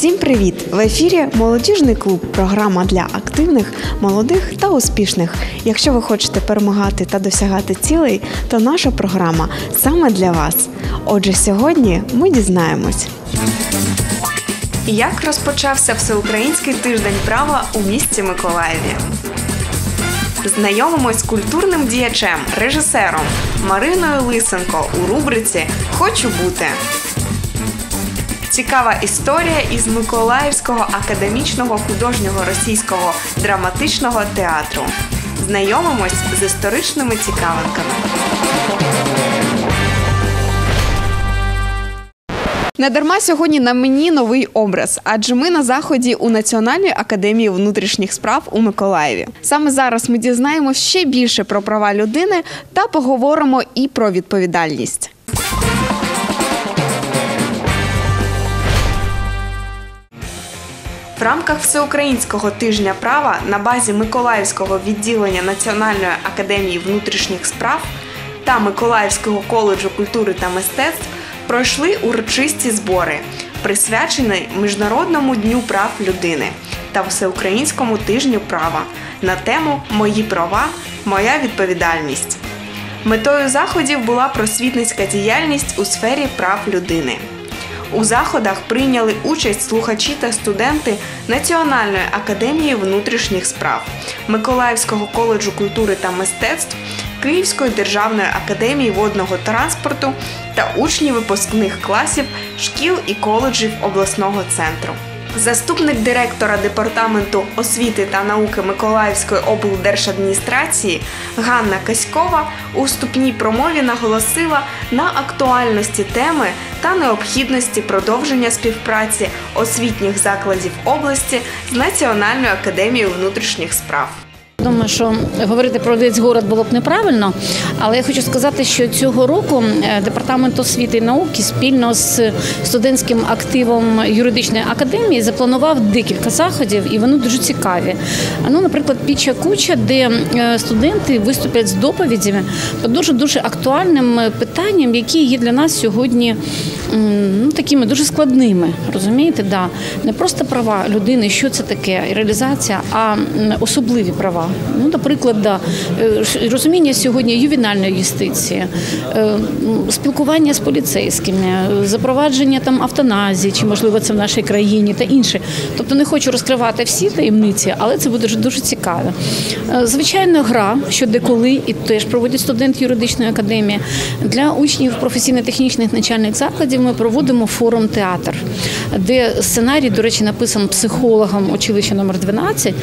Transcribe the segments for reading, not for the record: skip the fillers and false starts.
Всім привіт! В ефірі «Молодіжний клуб» – програма для активних, молодих та успішних. Якщо ви хочете перемагати та досягати цілей, то наша програма саме для вас. Отже, сьогодні ми дізнаємось. Як розпочався Всеукраїнський тиждень права у місті Миколаєві? Знайомимось з культурним діячем, режисером Мариною Лисенко у рубриці «Хочу бути». Цікава історія із Миколаївського академічного художнього російського драматичного театру. Знайомимось з історичними цікавинками. Недарма сьогодні на мені новий образ, адже ми на заході у Національній академії внутрішніх справ у Миколаєві. Саме зараз ми дізнаємося ще більше про права людини та поговоримо і про відповідальність. В рамках Всеукраїнського тижня права на базі Миколаївського відділення Національної академії внутрішніх справ та Миколаївського коледжу культури та мистецтв пройшли урочисті збори, присвячені Міжнародному дню прав людини та Всеукраїнському тижню права на тему «Мої права – моя відповідальність». Метою заходів була просвітницька діяльність у сфері прав людини. У заходах прийняли участь слухачі та студенти Національної академії внутрішніх справ, Миколаївського коледжу культури та мистецтв, Київської державної академії водного транспорту та учні випускних класів шкіл і коледжів обласного центру. Заступник директора Департаменту освіти та науки Миколаївської облдержадміністрації Ганна Каськова у вступній промові наголосила на актуальності теми та необхідності продовження співпраці освітніх закладів області з Національною академією внутрішніх справ. Думаю, що говорити про весь город було б неправильно, але я хочу сказати, що цього року Департамент освіти і науки спільно з студентським активом юридичної академії запланував декілька заходів, і вони дуже цікаві. Наприклад, «Піча куча», де студенти виступлять з доповідями по дуже актуальним питанням, які є для нас сьогодні такими дуже складними, розумієте? Да. Не просто права людини, що це таке, реалізація, а особливі права. Наприклад, розуміння сьогодні ювенальної юстиції, спілкування з поліцейськими, запровадження автоназії, чи можливо це в нашій країні та інше. Тобто не хочу розкривати всі таємниці, але це буде дуже цікаво. Звичайно, гра, що деколи, і теж проводять студенти юридичної академії. Для учнів професійно-технічних навчальних закладів ми проводимо форум «Театр», де сценарій, до речі, написаний психологом училища номер 12,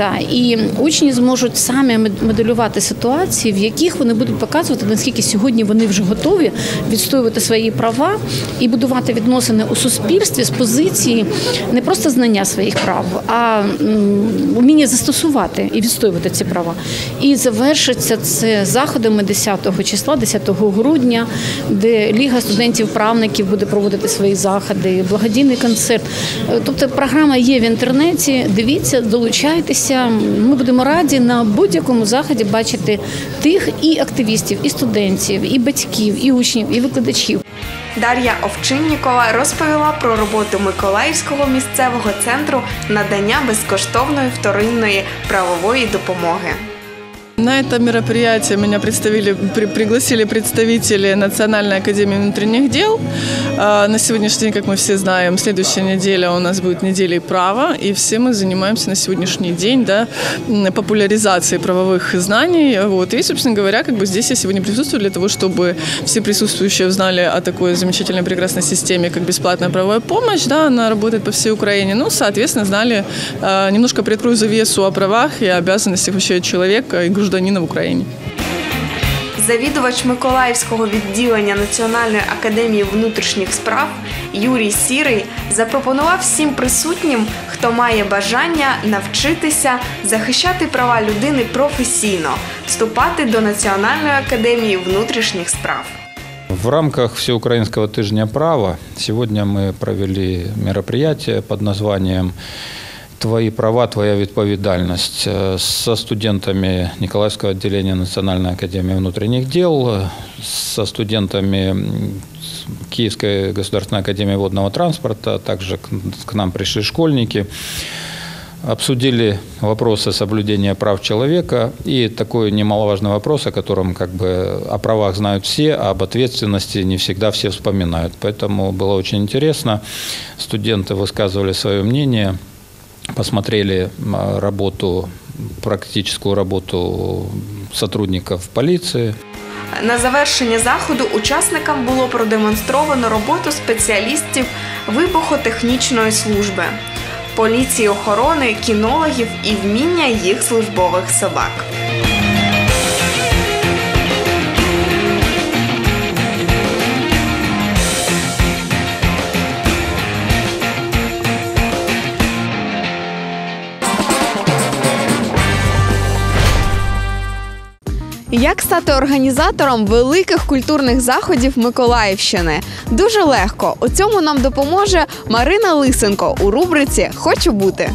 і учні зможуть самі моделювати ситуації, в яких вони будуть показувати, наскільки сьогодні вони вже готові відстоювати свої права і будувати відносини у суспільстві з позиції не просто знання своїх прав, а вміння застосувати і відстоювати ці права. І завершиться це заходами 10 числа, 10 грудня, де Ліга студентів-правників буде проводити свої заходи, благодійний концерт. Тобто програма є в інтернеті, дивіться, долучайтеся. Ми будемо раді на будь-якому заході бачити тих і активістів, і студентів, і батьків, і учнів, і викладачів. Дар'я Овчиннікова розповіла про роботу Миколаївського місцевого центру надання безкоштовної вторинної правової допомоги. На это мероприятие меня пригласили представители Национальной академии внутренних дел. На сегодняшний день, как мы все знаем, следующая неделя у нас будет неделей права, и все мы занимаемся на сегодняшний день популяризацией правовых знаний. И, собственно говоря, здесь я сегодня присутствую для того, чтобы все присутствующие узнали о такой замечательной, прекрасной системе, как бесплатная правовая помощь. Она работает по всей Украине. Соответственно, знали, немножко приоткрою завесу о правах и обязанностях вообще человека и гражданина в Україні. Завідувач Миколаївського відділення Національної академії внутрішніх справ Юрій Сірий запропонував всім присутнім, хто має бажання навчитися захищати права людини професійно, вступати до Національної академії внутрішніх справ. В рамках Всеукраинского тижня права сегодня мы провели мероприятие под названием «Твои права, твоя відповідальність» со студентами Николаевского отделения Национальной академии внутренних дел, со студентами Киевской государственной академии водного транспорта, также к нам пришли школьники. Обсудили вопросы соблюдения прав человека и такой немаловажный вопрос, о котором о правах знают все, а об ответственности не всегда все вспоминают. Поэтому было очень интересно. Студенты высказывали свое мнение, посмотрели практическую работу сотрудников полиции. На завершення заходу учасникам було продемонстровано роботу спеціалістів вибухотехнічної служби, поліції охорони, кінологів і вміння їх службових собак. Як стати організатором великих культурних заходів Миколаївщини? Дуже легко. У цьому нам допоможе Марина Лисенко у рубриці «Хочу бути».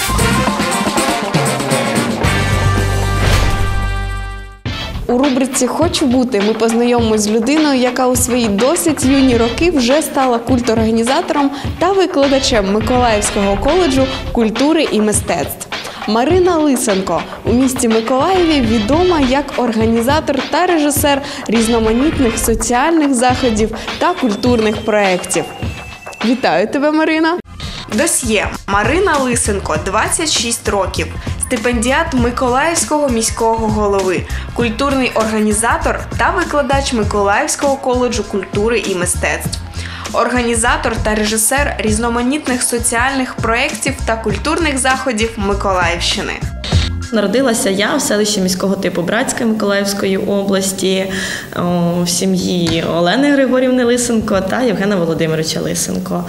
У рубриці «Хочу бути» ми познайомимося з людиною, яка у свої досить юні роки вже стала культорганізатором та викладачем Миколаївського коледжу культури і мистецтв. Марина Лисенко у місті Миколаєві відома як організатор та режисер різноманітних соціальних заходів та культурних проєктів. Вітаю тебе, Марина! Досьє. Марина Лисенко, 26 років, стипендіат Миколаївського міського голови, культурний організатор та викладач Миколаївського коледжу культури і мистецтв. Організатор та режисер різноманітних соціальних проєктів та культурних заходів Миколаївщини. Народилася я в селищі міського типу Братська Миколаївської області в сім'ї Олени Григорівни Лисенко та Євгена Володимировича Лисенко.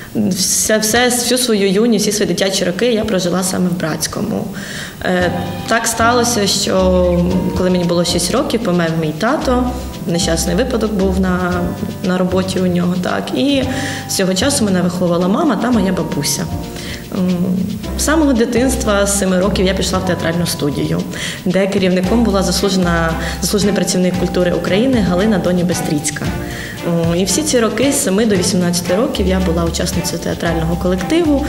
Всю свою юність, всі свої дитячі роки я прожила саме в Братському. Так сталося, що коли мені було 6 років, помер мій тато. Нещасний випадок був на роботі у нього. Так. І з цього часу мене виховувала мама та моя бабуся. З самого дитинства, з 7 років, я пішла в театральну студію, де керівником була заслужений працівник культури України Галина Доні-Бестріцька. І всі ці роки, з 7 до 18 років, я була учасницею театрального колективу,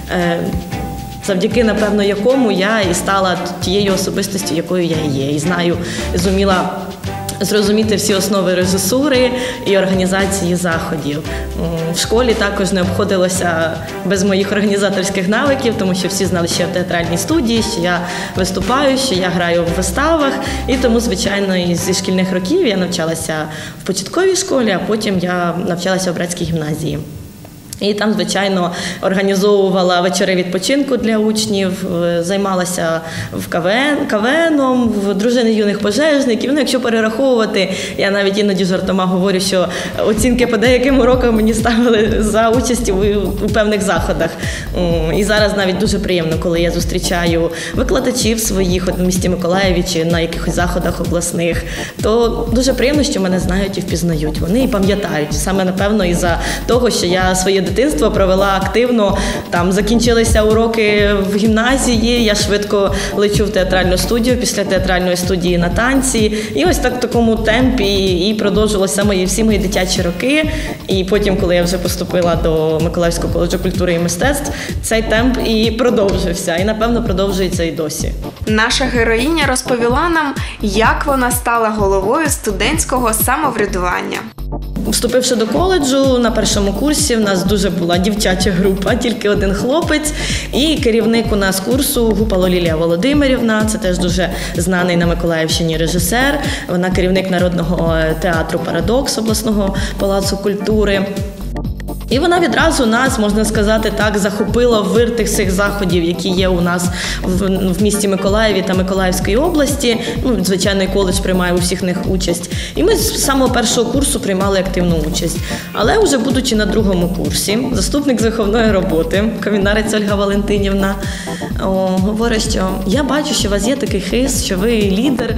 завдяки, напевно, якому я і стала тією особистістю, якою я і є. І зуміла зрозуміти всі основи режисури і організації заходів. В школі також не обходилося без моїх організаторських навиків, тому що всі знали, що я в театральній студії, що я виступаю, що я граю в виставах. І тому, звичайно, зі шкільних років я навчалася в початковій школі, а потім я навчалася в Братській гімназії. І там, звичайно, організовувала вечори відпочинку для учнів, займалася в КВНом, в дружини юних пожежників. Якщо перераховувати, я навіть іноді жартома говорю, що оцінки по деяким урокам мені ставили за участь у певних заходах. І зараз навіть дуже приємно, коли я зустрічаю викладачів своїх в місті Миколаєві чи на якихось заходах обласних, то дуже приємно, що мене знають і впізнають. Вони і пам'ятають. Саме, напевно, із-за того, що я своє дитинство провела активно, там закінчилися уроки в гімназії, я швидко лечу в театральну студію, після театральної студії на танці. І ось так в такому темпі і продовжилися всі мої дитячі роки. І потім, коли я вже поступила до Миколаївського коледжу культури і мистецтв, цей темп і продовжився. І, напевно, продовжується і досі. Наша героїня розповіла нам, як вона стала головою студентського самоврядування. Вступивши до коледжу, на першому курсі в нас дуже була дівчача група, тільки один хлопець. І керівник у нас курсу Гупало Лілія Володимирівна, це теж дуже знаний на Миколаївщині режисер. Вона керівник Народного театру «Парадокс» обласного палацу культури. І вона відразу нас, можна сказати так, захопила в вир тих всіх заходів, які є у нас в місті Миколаєві та Миколаївській області. Звичайно, коледж приймає у всіх них участь. І ми з самого першого курсу приймали активну участь. Але вже будучи на другому курсі, заступник з виховної роботи, Комінарець Ольга Валентинівна, говорить, що я бачу, що у вас є такий хист, що ви лідер,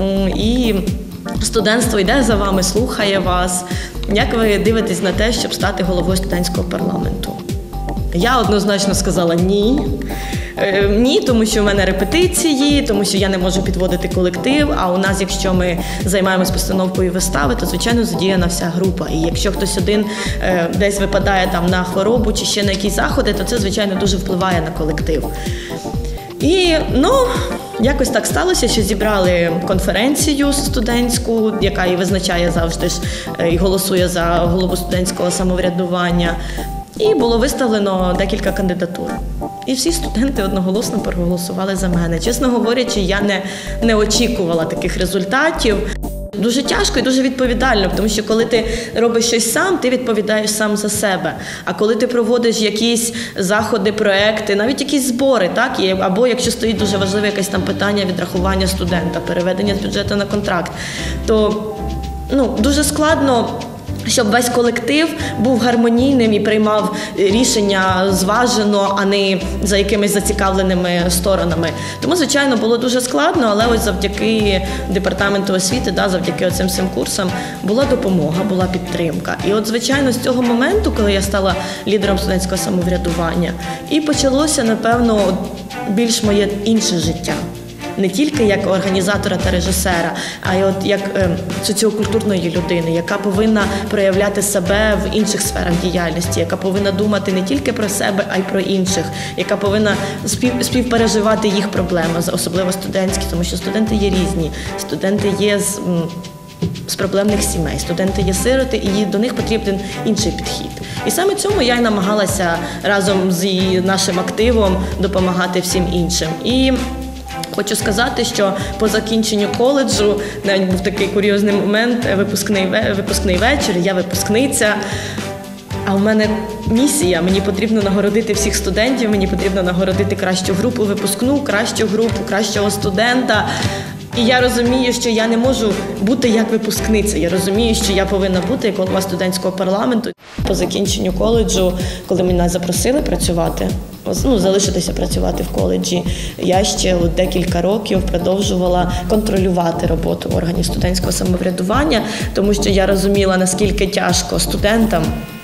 і студентство йде за вами, слухає вас. Як ви дивитесь на те, щоб стати головою студентського парламенту? Я однозначно сказала ні. Ні, тому що в мене репетиції, тому що я не можу підводити колектив, а у нас, якщо ми займаємось постановкою вистави, то, звичайно, задіяна вся група. І якщо хтось один десь випадає там на хворобу чи ще на якісь заходи, то це, звичайно, дуже впливає на колектив. І, якось так сталося, що зібрали конференцію студентську, яка і визначає завжди ж і голосує за голову студентського самоврядування. І було виставлено декілька кандидатур. І всі студенти одноголосно проголосували за мене. Чесно говорячи, я не очікувала таких результатів. Дуже тяжко і дуже відповідально, тому що коли ти робиш щось сам, ти відповідаєш сам за себе. А коли ти проводиш якісь заходи, проекти, навіть якісь збори, так, або якщо стоїть дуже важливе якесь там питання відрахування студента, переведення з бюджету на контракт, то дуже складно, щоб весь колектив був гармонійним і приймав рішення зважено, а не за якимись зацікавленими сторонами. Тому, звичайно, було дуже складно, але ось завдяки департаменту освіти, завдяки оцим всім курсам була допомога, була підтримка. І от, звичайно, з цього моменту, коли я стала лідером студентського самоврядування, і почалося, напевно, більш моє інше життя. Не тільки як організатора та режисера, а й як соціокультурної людини, яка повинна проявляти себе в інших сферах діяльності, яка повинна думати не тільки про себе, а й про інших, яка повинна співпереживати їх проблеми, особливо студентські, тому що студенти є різні, студенти є з проблемних сімей, студенти є сироти, і до них потрібен інший підхід. І саме цьому я й намагалася разом з нашим активом допомагати всім іншим. І хочу сказати, що по закінченню коледжу, навіть був такий курйозний момент, випускний вечір, я випускниця, а в мене місія, мені потрібно нагородити всіх студентів, мені потрібно нагородити кращу групу випускну, кращу групу, кращого студента. І я розумію, що я не можу бути як випускниця, я розумію, що я повинна бути як голова студентського парламенту. По закінченню коледжу, коли мене запросили працювати, залишитися працювати в коледжі, я ще декілька років продовжувала контролювати роботу в органі студентського самоврядування, тому що я розуміла, наскільки тяжко студентам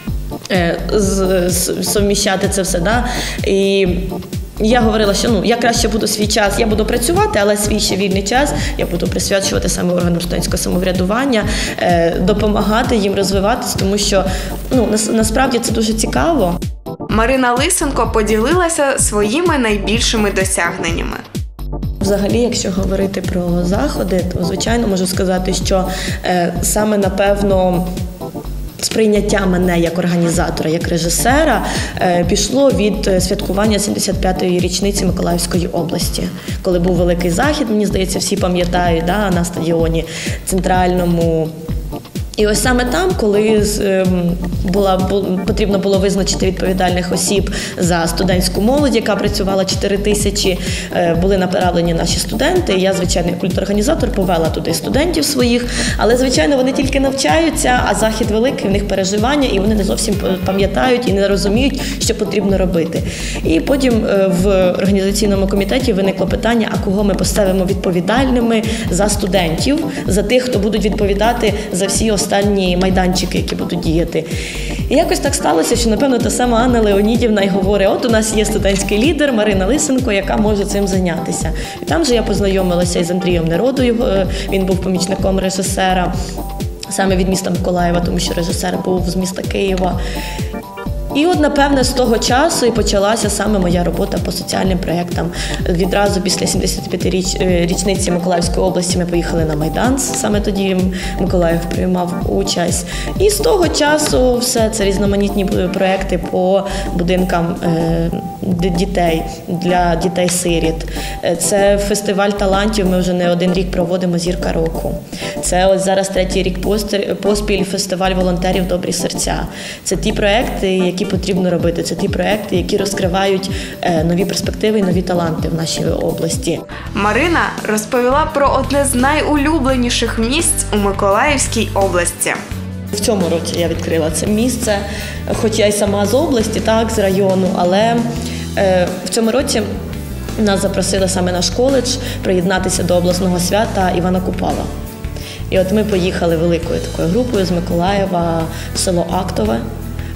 совміщати це все. І я говорила, що я краще буду свій час, я буду працювати, але свій ще вільний час я буду присвячувати саме органам студентського самоврядування, допомагати їм розвиватися, тому що насправді це дуже цікаво. Марина Лисенко поділилася своїми найбільшими досягненнями. Взагалі, якщо говорити про заходи, то, звичайно, можу сказати, що саме, напевно, сприйняття мене як організатора, як режисера пішло від святкування 75-ї річниці Миколаївської області. Коли був великий захід, мені здається, всі пам'ятають, на стадіоні центральному. І ось саме там, коли потрібно було визначити відповідальних осіб за студентську молодь, яка працювала 4 тисячі, були направлені наші студенти. Я, звичайно, як культорганізатор повела туди студентів своїх, але, звичайно, вони тільки навчаються, а захід великий, в них переживання, і вони не зовсім пам'ятають і не розуміють, що потрібно робити. І потім в організаційному комітеті виникло питання, а кого ми поставимо відповідальними за студентів, за тих, хто будуть відповідати за всі останні майданчики, які будуть діяти. І якось так сталося, що, напевно, та сама Анна Леонідівна й говорить, от у нас є студентський лідер Марина Лисенко, яка може цим зайнятися. І там же я познайомилася із Андрієм Неродою, він був помічником режисера, саме від міста Миколаєва, тому що режисер був з міста Києва. І от, напевне, з того часу і почалася саме моя робота по соціальним проєктам. Відразу після 75-річниці Миколаївської області ми поїхали на Майдан, саме тоді Миколаїв приймав участь. І з того часу все це різноманітні проєкти по будинкам дітей, для дітей-сиріт. Це фестиваль талантів, ми вже не один рік проводимо «Зірка року». Це ось зараз 3-й рік поспіль фестиваль волонтерів «Добрі серця». Це ті проєкти, які потрібно робити. Це ті проєкти, які розкривають нові перспективи і нові таланти в нашій області. Марина розповіла про одне з найулюбленіших місць у Миколаївській області. В цьому році я відкрила це місце, хоч я й сама з області, так, з району, але в цьому році нас запросили саме наш коледж приєднатися до обласного свята Івана Купала. І от ми поїхали великою такою групою з Миколаєва в село Актове.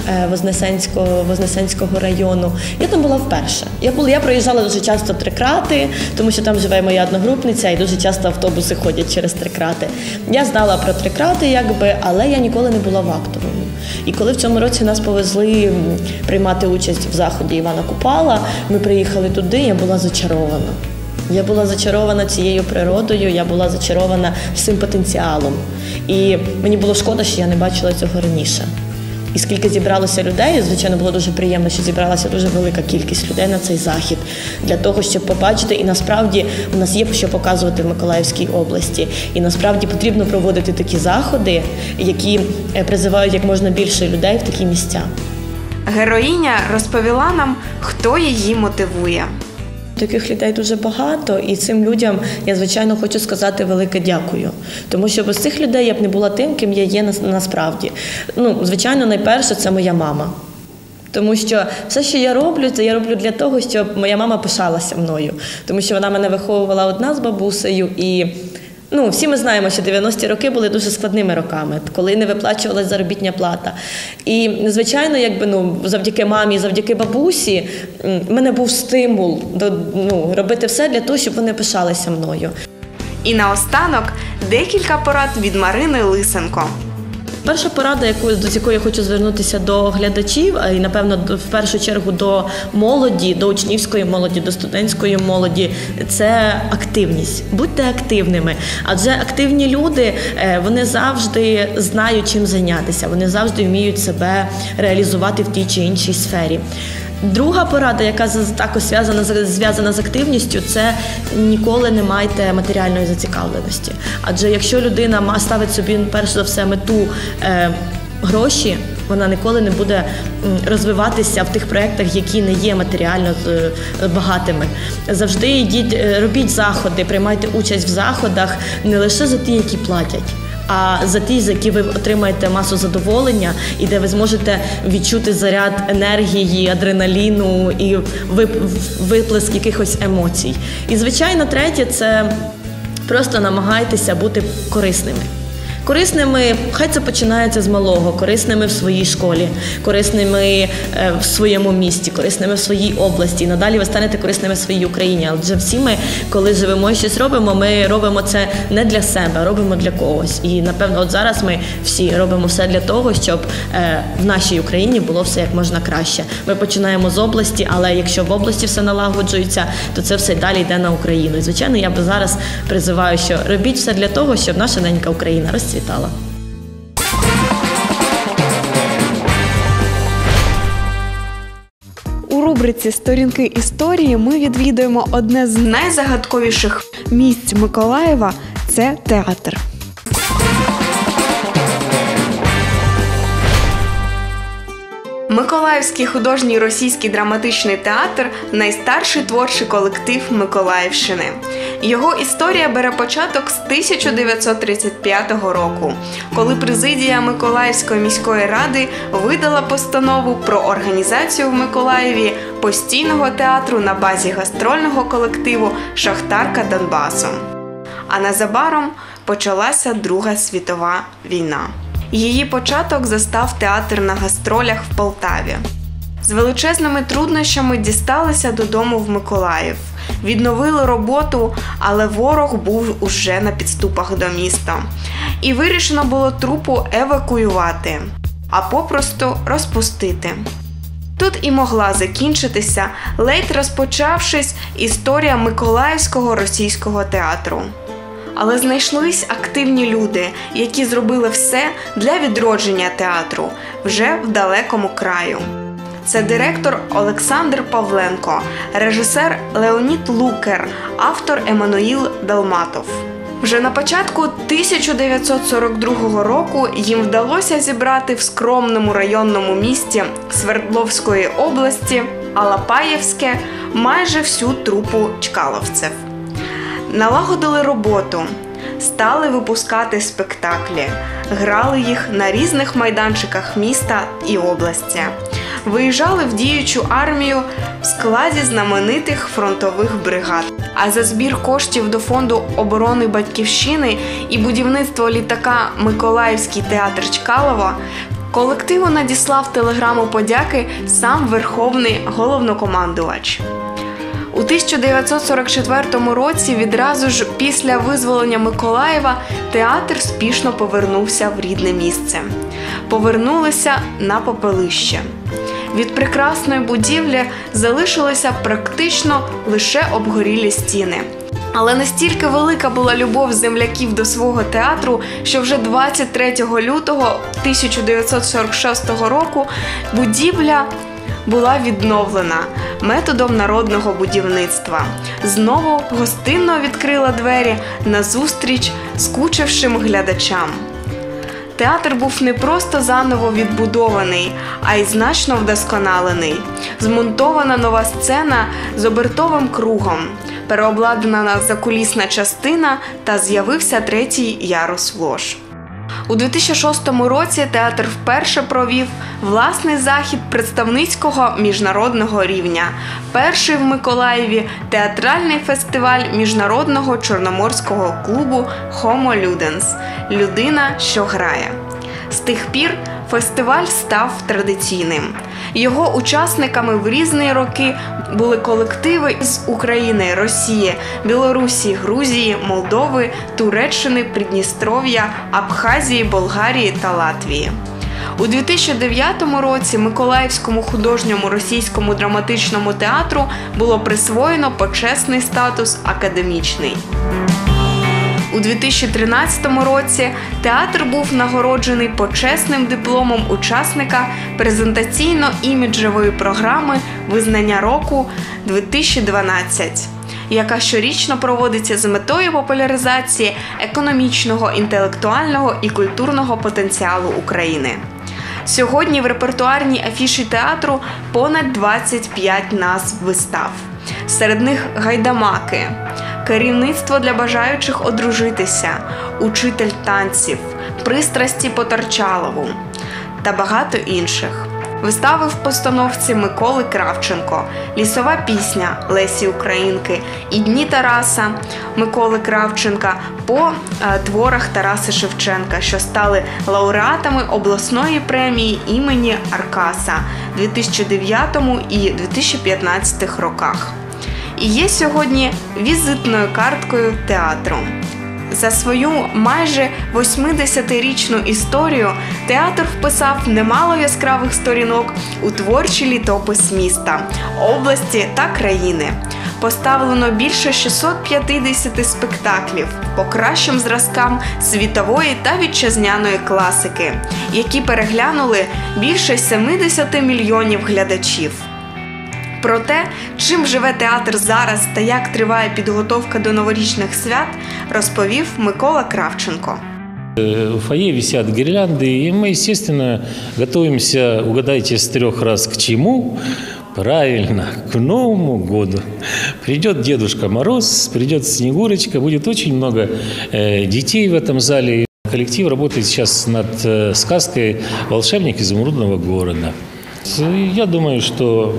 Вознесенського району. Я там була вперше. Я проїжджала дуже часто Три Крати, тому що там живе моя одногрупниця, і дуже часто автобуси ходять через Три Крати. Я знала про Три Крати, але я ніколи не була в Актовому. І коли в цьому році нас повезли приймати участь в заході Івана Купала, ми приїхали туди, я була зачарована. Я була зачарована цією природою, я була зачарована всім потенціалом. І мені було шкода, що я не бачила цього раніше. І скільки зібралося людей, звичайно, було дуже приємно, що зібралася дуже велика кількість людей на цей захід для того, щоб побачити. І насправді у нас є що показувати в Миколаївській області. І насправді потрібно проводити такі заходи, які призивають як можна більше людей в такі місця. Героїня розповіла нам, хто її мотивує. Таких людей дуже багато, і цим людям я, звичайно, хочу сказати велике дякую. Тому що без цих людей я б не була тим, ким я є насправді. Звичайно, найперше – це моя мама. Тому що все, що я роблю, це я роблю для того, щоб моя мама пишалася мною. Тому що вона мене виховувала одна з бабусею, і всі ми знаємо, що 90-ті роки були дуже складними роками, коли не виплачувалась заробітна плата. І, звичайно, завдяки мамі, завдяки бабусі, в мене був стимул робити все для того, щоб вони пишалися мною. І наостанок декілька порад від Марини Лисенко. Перша порада, з якою я хочу звернутися до глядачів, і, напевно, в першу чергу до молоді, до учнівської молоді, до студентської молоді – це активність. Будьте активними, адже активні люди, вони завжди знають, чим зайнятися, вони завжди вміють себе реалізувати в тій чи іншій сфері. Друга порада, яка також зв'язана з активністю, це ніколи не майте матеріальної зацікавленості. Адже якщо людина ставить собі, перш за все, мету гроші, вона ніколи не буде розвиватися в тих проєктах, які не є матеріально багатими. Завжди робіть заходи, приймайте участь в заходах не лише за ті, які платять, а за ті, за які ви отримаєте масу задоволення і де ви зможете відчути заряд енергії, адреналіну і виплеск якихось емоцій. І, звичайно, третє – це просто намагайтеся бути корисними. Корисними, хай це починається з малого, корисними в своїй школі, корисними в своєму місті, корисними в своїй області. І надалі ви станете корисними в своїй Україні. Адже всі ми, коли живемо і щось робимо, ми робимо це не для себе, а робимо для когось. І, напевно, зараз ми всі робимо все для того, щоб в нашій Україні було все як можна краще. Ми починаємо з області, але якщо в області все налагоджується, то це все далі йде на Україну. І, звичайно, я би зараз призиваю, що робіть все для того, щоб наша ненька Україна розцвітала. У рубриці «Сторінки історії» ми відвідуємо одне з найзагадковіших місць Миколаєва – це театр. Миколаївський художній російський драматичний театр – найстарший творчий колектив Миколаївщини. Його історія бере початок з 1935 року, коли президія Миколаївської міської ради видала постанову про організацію в Миколаєві постійного театру на базі гастрольного колективу «Шахтарка Донбасу». А незабаром почалася Друга світова війна. Її початок застав театр на гастролях в Полтаві. З величезними труднощами дісталися додому в Миколаїв. Відновили роботу, але ворог був уже на підступах до міста. І вирішено було трупу евакуювати, а попросту розпустити. Тут і могла закінчитися, ледь розпочавшись, історія Миколаївського російського театру. Але знайшлись активні люди, які зробили все для відродження театру вже в далекому краю. Це директор Олександр Павленко, режисер Леонід Лукер, автор Еммануїл Далматов. Вже на початку 1942 року їм вдалося зібрати в скромному районному місті Свердловської області Алапаєвське майже всю трупу чкаловців. Налагодили роботу, стали випускати спектаклі, грали їх на різних майданчиках міста і області. Виїжджали в діючу армію в складі знаменитих фронтових бригад. А за збір коштів до Фонду оборони Батьківщини і будівництво літака «Миколаївський театр Чкалова» Колективу надіслав телеграму подяки сам Верховний Головнокомандувач. У 1944 році, відразу ж після визволення Миколаєва, театр спішно повернувся в рідне місце. Повернулися на попелище. Від прекрасної будівлі залишилися практично лише обгорілі стіни. Але настільки велика була любов земляків до свого театру, що вже 23 лютого 1946 року будівля була відновлена методом народного будівництва. Знову гостинно відкрила двері назустріч скучившим глядачам. Театр був не просто заново відбудований, а й значно вдосконалений. Змонтована нова сцена з обертовим кругом, переобладнана закулісна частина та з'явився третій ярус лож. У 2006 році театр вперше провів власний захід представницького міжнародного рівня. Перший в Миколаєві театральний фестиваль міжнародного чорноморського клубу «Homo Ludens» – «Людина, що грає». З тих пір фестиваль став традиційним. Його учасниками в різні роки були колективи з України, Росії, Білорусі, Грузії, Молдови, Туреччини, Придністров'я, Абхазії, Болгарії та Латвії. У 2009 році Миколаївському художньому російському драматичному театру було присвоєно почесний статус академічний. У 2013 році театр був нагороджений почесним дипломом учасника презентаційно-іміджевої програми «Визнання року-2012», яка щорічно проводиться з метою популяризації економічного, інтелектуального і культурного потенціалу України. Сьогодні в репертуарній афіші театру понад 25 назв вистав. Серед них «Гайдамаки», «Керівництво для бажаючих одружитися», «Учитель танців», «Пристрасті по Торчалову» та багато інших. Вистави в постановці Миколи Кравченко, «Лісова пісня» Лесі Українки і «Дні Тараса» Миколи Кравченка по творах Тараса Шевченка, що стали лауреатами обласної премії імені Аркаса у 2009 і 2015 роках. І є сьогодні візитною карткою театру. За свою майже 80-річну історію театр вписав немало яскравих сторінок у творчий літопис міста, області та країни. Поставлено більше 650 спектаклів по кращим зразкам світової та вітчизняної класики, які переглянули більше 70 мільйонів глядачів. Про те, чим живе театр зараз та як триває підготовка до новорічних свят, розповів Микола Кравченко. В фойе висят гирлянды, и мы, естественно, готовимся, угадайте, с 3 раз к чему? Правильно, к Новому году. Придет Дедушка Мороз, придет Снегурочка, будет очень много детей в этом зале. Коллектив работает сейчас над сказкой «Волшебник изумрудного города». Я думаю, что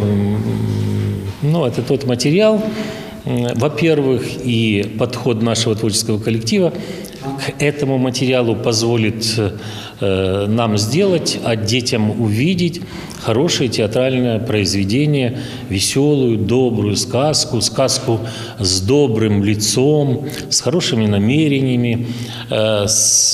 это тот материал, во-первых, и подход нашего творческого коллектива к этому материалу позволит нам сделать, а детям увидеть хорошее театральное произведение, веселую, добрую сказку, сказку с добрым лицом, с хорошими намерениями, с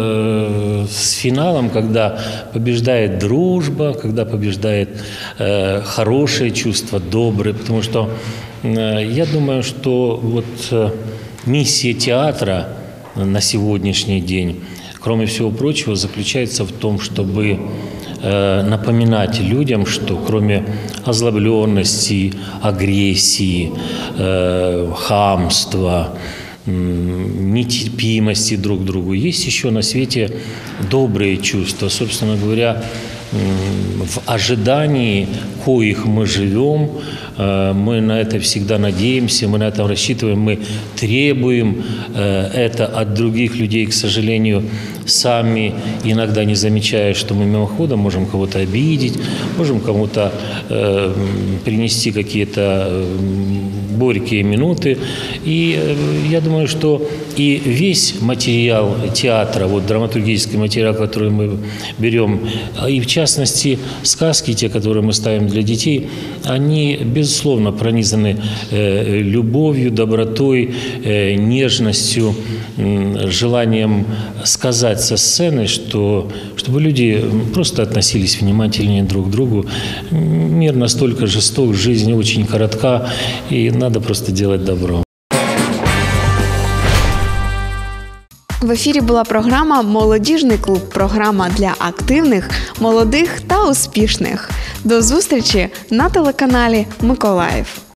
финалом, когда побеждает дружба, когда побеждает хорошее чувство, доброе, потому что я думаю, что миссия театра на сегодняшний день, кроме всего прочего, заключается в том, чтобы напоминать людям, что кроме озлобленности, агрессии, хамства, нетерпимости друг к другу, есть еще на свете добрые чувства. Собственно говоря, в ожидании коих мы живем, мы на это всегда надеемся, мы на это рассчитываем, мы требуем это от других людей, к сожалению, сами иногда не замечая, что мы мимоходом можем кого-то обидеть, можем кому-то принести какие-то горькие минуты. И я думаю, что и весь материал театра, вот драматургический материал, который мы берем, и в частности сказки, те, которые мы ставим для детей, они, безусловно, пронизаны любовью, добротой, нежностью, желанием сказать со сцены, чтобы люди просто относились внимательнее друг к другу. Мир настолько жесток, жизнь очень коротка, и надо просто делать добро. В ефірі була програма «Молодіжний клуб». Програма для активних, молодих та успішних. До зустрічі на телеканалі Миколаїв.